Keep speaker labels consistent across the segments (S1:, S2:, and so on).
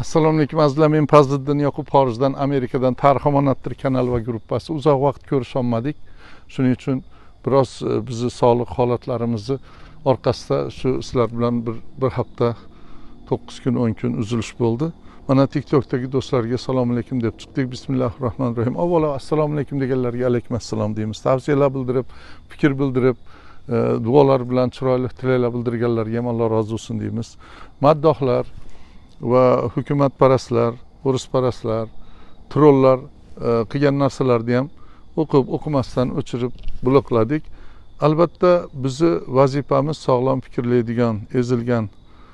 S1: Assalomu alaykum azizlar, men Fazliddin Yoqub Xorijdan, Amerikadan Tarix Omonatdir kanal va gruppasi. Uzoq vaqt ko'risholmadik. Shuning uchun biroz bizni sog'liq holatlarimizni orqasida shu sizlar bilan bir hafta 9 kun 10 kun uzilish bo'ldi. Mana TikTokdagi do'stlarga assalomu alaykum deb chiqdik. Bismillahirrohmanirrohim. Avvalo assalomu alaykum deganlarga alaykum assalom deymiz. Tavsiyalar bildirib, fikr bildirib, duolar bilan chiroyli tilaklar bildirganlarga ham Alloh rozi bo'lsin deymiz. Maddohlar va hukumatparastlar, urushparastlar, trollar qilgan narsalarni ham o'qimasdan o'chirib blokladik. Albatta bizni vazifamiz sog'lom fikrlaydigan, ezilgan,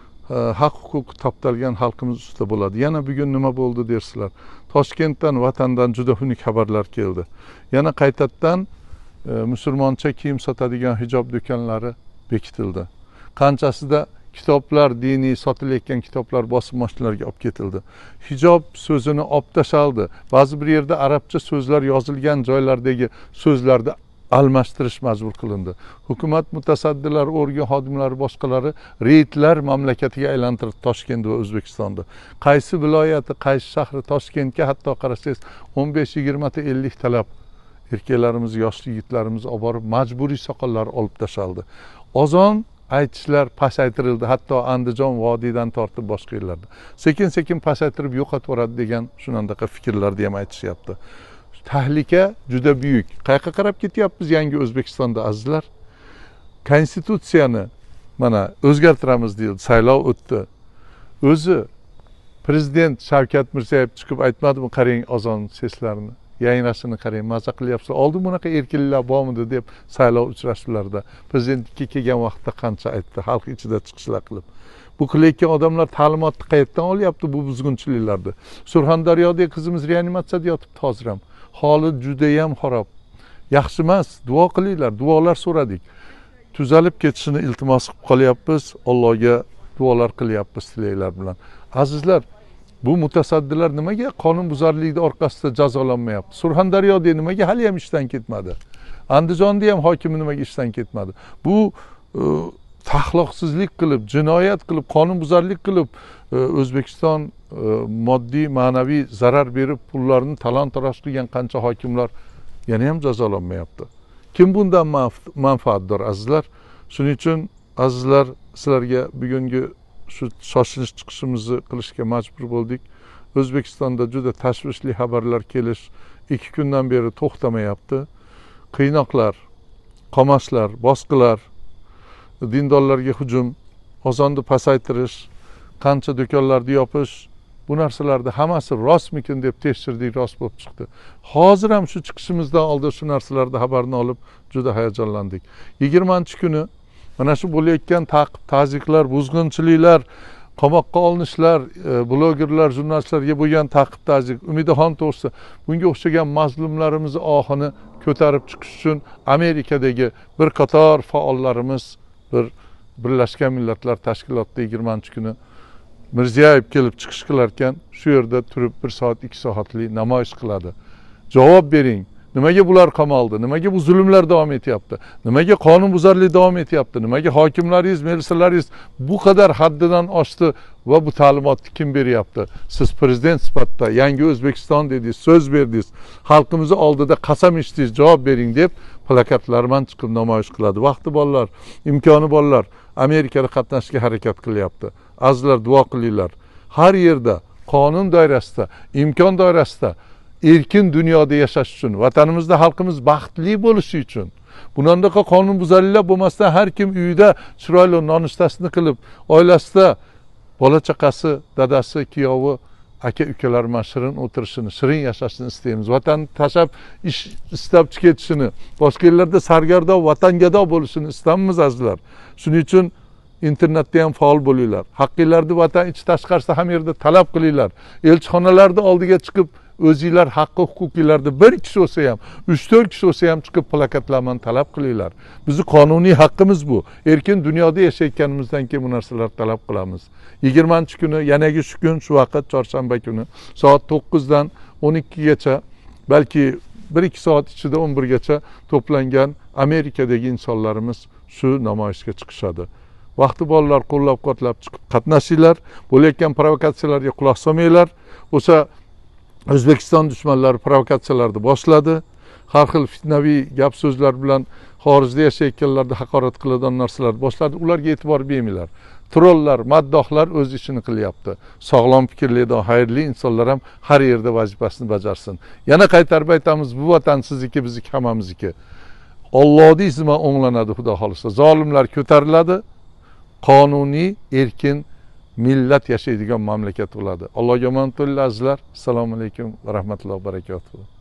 S1: haq huquq toptalgan xalqimiz ustida bo'ladi. Yana bugun nima bo'ldi dersizlar. Toshkentdan, vatandan juda xunuk xabarlar keldi. Yana qaytadan musulmoncha kiyim sotadigan hijob do'konlari bekitildi. Qanchasida kitoblar, diniy sotilayotgan kitoblar bosim mashinalarga olib ketildi. Hijob so'zini olib tashaldi. Ba'zi bir yerda arabcha so'zlar yozilgan joylardagi so'zlarni almashtirish majbur qilindi. Hukumat mutasaddilar, organ xodimlari boshqalari reydlar mamlakatiga aylantirdi Toshkent va O'zbekistonda. Qaysi viloyati, qaysi shahri Toshkentga hatto qarasangiz 15, 20 ta 50 talab erkaklarimiz, yosh yigitlarimiz olib borib majburiy soqollar olib tashaldi. Ozon aytishlar pasaytirildi, hatto Andijon vodiydan tortib boshqa yerlarda. Sekin-sekin pasaytirib yo'qotib yuboradi degan shunandaqa fikrlarni ham aytishyapti. Tahlika juda buyuk. Qayerga qarab ketyapmiz yangi O'zbekistonda azizlar? Konstitutsiyani mana o'zgartiramiz deyildi, saylov o'tdi. O'zi prezident Shavkat Mirziyoyev chiqib aytmadimi, qarang ozon seslarini, yangrashini qarang, maza qilyapsiz. Oldin bunaqa erkinliklar bormidi deb saylov uchrashuvlarida prezidentlikka kelgan vaqtda qancha aytdi, xalq ichida chiqishlar qilib. Bu qilayotgan odamlar ta'limotni qayerdan olyapti bu buzg'unchiliklarni? Surxondaryodagi qizimiz reanimatsiyada yotibdi hozir ham. Holi juda ham xarob. Yaxshi emas, duo qilinglar, duolar so'radik. Tuzalib ketishini iltimos qilib qolyapmiz, Allohga duolar qilyapmiz tilaklar bilan. Azizlar, bu mutasaddilar nimaga qonunbuzarlikning orqasida jazolanmayapti? Surxondaryoda nimaga hali ham ishdan ketmadi? Andijonda ham hokim nimaga ishdan ketmadi? Bu taxloqsizlik qilib, jinoyat qilib, qonunbuzarlik qilib O'zbekiston moddiy, ma'naviy zarar berib pullarni talon-taroj qilgan qancha hokimlar yana ham jazolanmayapti. Kim bundan manfaatdor azizlar? Shuning uchun azizlar, sizlarga bugungi shu shoshilinch chiqishimizni qilishga majbur bo'ldik. O'zbekistonda juda tashvishli xabarlar kelish 2 kundan beri to'xtamayapti. Qiynoqlar, qamashlar, bosqilar, dindorlarga hujum, ozonni pasaytirish, qancha do'konlarni yopish, bu narsalarda hammasi rostmikin deb tekshirdik, rost bo'lib chiqdi. Hozir ham shu chiqishimizdan oldin shu narsalarni xabarini olib juda hayajonlandik. 20-kuni mana shu bo'layotgan ta'qib, ta'ziqlar, buzg'unchiliklar, qamoqqa olinishlar, blogerlar, jurnalistlarga bo'lgan ta'qib, ta'ziq, Umidaxon to'g'risida bunga o'xshagan mazlumlarimizni ohini ko'tarib chiqish uchun Amerikadagi bir qator faollarimiz Birlashgan Millatlar Tashkilotida 20-kuni Mirziyoyev kelib chiqish qilar ekan, shu yerda turib 1 soat 2 soatlik namoyish qiladi. Javob bering. Nimaga bular qamaldi? Nimaga bu zulmlar davom etyapti? Nimaga qonunbuzarlik davom etyapti? Nimaga hokimlaringiz, militsiyalaringiz bu qadar haddidan oshdi va bu ta'limotni kim beryapti? Siz prezident sifatida yangi O'zbekiston dedingiz, so'z berdingiz, xalqimiz oldida qasam ichdingiz, javob bering deb plakatlar bilan chiqib namoyish qiladi. Vaqti borlar, imkoni borlar Amerikada qatnashishga harakat qilyapti. Azizlar, duo qilinglar. Har yerda qonun doirasida, imkon doirasida erkin dunyoda yashash uchun, vatanimizda xalqimiz baxtli bo'lishi uchun, bunandaqa qonunbuzarliklar bo'lmasdan har kim uyida chiroyli nonushtasini qilib, oilasida bola chaqasi, dadasi, kuyovi, aka ukalar bilan shirin o'tirishini, shirin yashashini istaymiz. Vatanni tashlab ish istab ketishini, boshqa yerlarda sargardon, vatangado bo'lishini istaymiz azizlar. Shuning uchun internetda ham faol bo'linglar. Haqqinglarni vatan ichi tashqarisida ham yerda talab qilinglar. Elchixonalarda oldiga chiqib o'zinglar haqqi huquqinglarni 1 kishi bo'lsa ham, 3-4 kishi bo'lsa ham chiqib plakatlar bilan talab qilinglar. Bizni qonuniy haqqimiz bu. Erkin dunyoda yashayotganimizdan keyin bu narsalarni talab qilamiz. 20-kuni, yanagi shu kun, shu vaqt chorshanba kuni soat 9 dan 12 gacha, balki 1-2 soat ichida 11 gacha to'plangan Amerikadagi insonlarimiz shu namoyishga chiqishadi. vaqti borlar qo'llab-quvvatlab chiqib qatnashinglar, bo'layotgan provokatsiyalarga quloq solmanglar. O'sha O'zbekiston dushmanlari provokatsiyalarni boshladi. Har xil fitnaviy gap so'zlar bilan xorijda yashayotganlarni haqorat qiladigan narsalarni boshladi. Ularga e'tibor bermanglar. Trollar, maddohlar o'z ishini qilyapti. Sog'lom fikrlaydigan xayrli insonlar ham har yerda vazifasini bajarsin. Yana qaytarib aytamiz, bu vatan sizniki, bizniki, hammamizniki. Allohning izmi o'nglanadi, xudo xolisa. Zolimlar ko'tariladi. Qonuniy, erkin millat yashaydigan mamlakat bo'ladi. Allohga omonat bo'linglar azizlar. Assalomu alaykum va rahmatullohi va barakatuh.